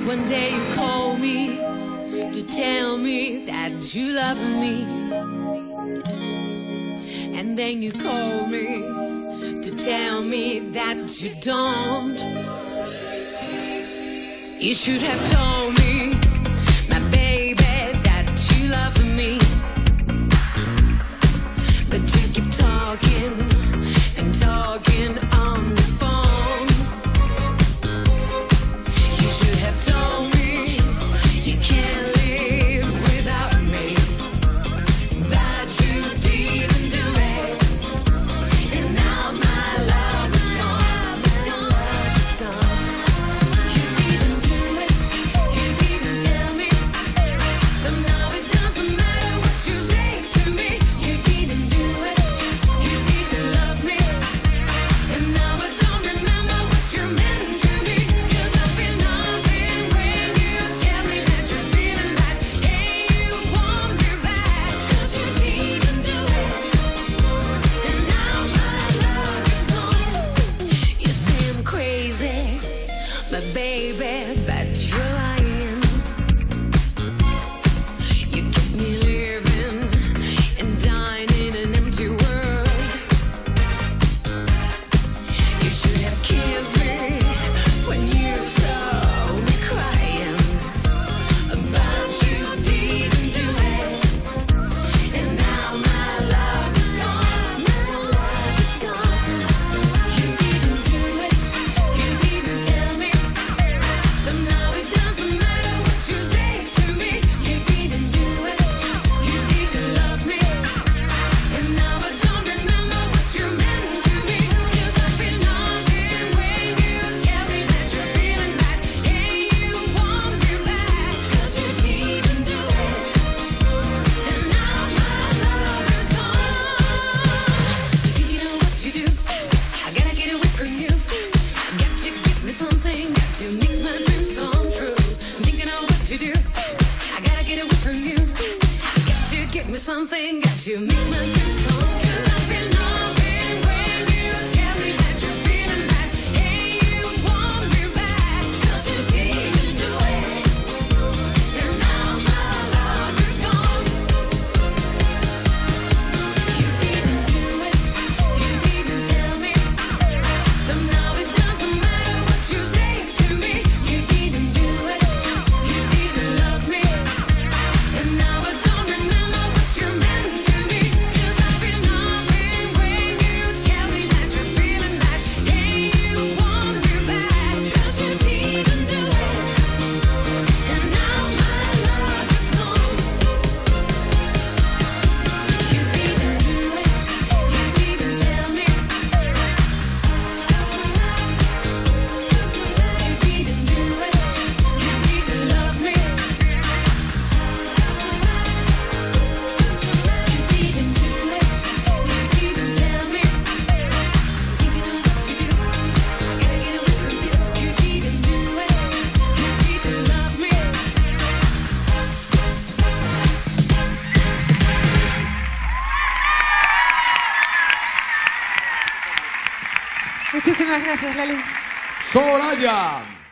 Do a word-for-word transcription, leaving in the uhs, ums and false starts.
One day you call me to tell me that you love me, and then you call me to tell me that you don't. You should have told me, my baby, that you love me, but you keep talking and talking on the phone. You should have told me you can't live without me, that you didn't do it, and now my love is gone. It's gone. You didn't do it, you didn't tell me, so now it doesn't matter what you say to me. You didn't do it, you didn't love me, and now I don't remember what you meant to me. 'Cause I've been loving when you tell me that you're feeling bad, and you want me back. 'Cause you didn't do it, and now my love is gone. You say I'm crazy, but baby, but you're lying. You keep me living and dying in an empty world. You should have kissed me when you saw me crying, but you didn't do it, and now my love is gone. My love is gone. You didn't do it, you didn't tell me, so now it doesn't matter what you say to me. You didn't do it, you didn't love me, and now I don't remember what you meant to me. 'Cause I've been loving when you tell me that you're feeling bad, and you want me back. 'Cause you didn't do it, and now my love is gone. You know what you do, I gotta get away from you. Got to give me something, got to make my dreams come true. I'm thinking of what to do, I gotta get away from you. Got to give me something, got to make my dreams come true. 'Cause I've been loving when you tell me that you're feeling bad, and you want me back. 'Cause you didn't do it, and now my love is gone. You didn't do it, you didn't tell me, so now it doesn't matter what you say to me. You didn't do it, you didn't love me, and now I don't remember what you meant to me. 'Cause I've been loving when you tell me that you're feeling bad, and you want me back. 'Cause you didn't do it, and now my love is gone. You didn't do it, you didn't tell me, you didn't do it, you didn't love me, you didn't do it, you didn't tell me. Thinking of what to do, I gotta get away from you. You didn't do it, you didn't love me. Muchísimas gracias, Lali. Soraya.